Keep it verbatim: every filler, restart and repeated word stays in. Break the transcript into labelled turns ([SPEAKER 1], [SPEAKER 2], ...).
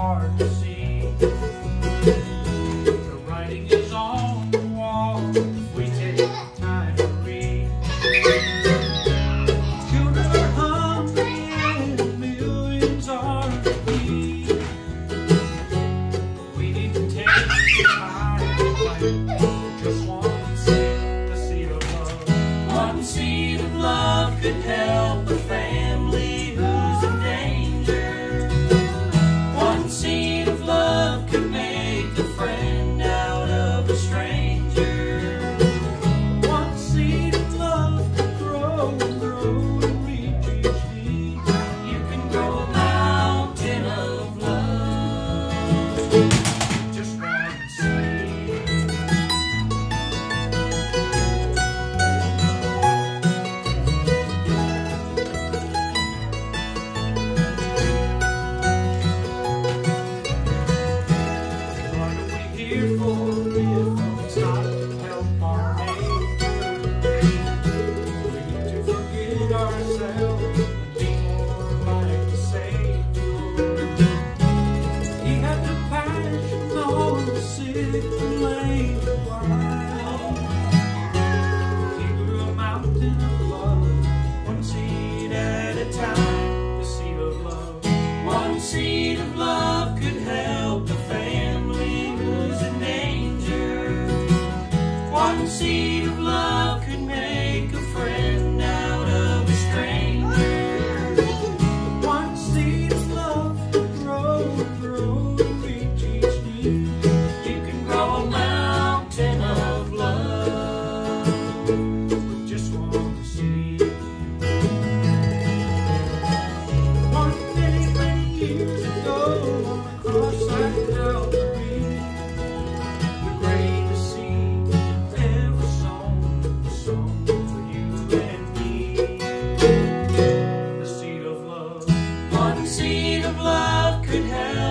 [SPEAKER 1] hard to see. The writing is on the wall if we take the time to read. Children are hungry and millions are in need. We need to take the time to plant just one seed, the seed of love. One seed of love could help a family who's in danger. One seed of love could make a friend out of a stranger. One seed of love could grow and grow and reach each need. You can grow a mountain of love. Just one seed. What are we here for if it's not to help our neighbor? We need to forget ourselves and be more like the Savior. He had compassion on the sick and lame and blind. He grew a mountain of love, one seed at a time, the seed of love. One seed of love could help a family who's in danger. One seed of love could make a friend out of a stranger. One seed of love could grow and grow and reach each need. You can grow a mountain of love with just one seed. One day, many years ago, on the cross at Calvary, the greatest seed ever sown, a song for you and me. The seed of love. One seed of love could help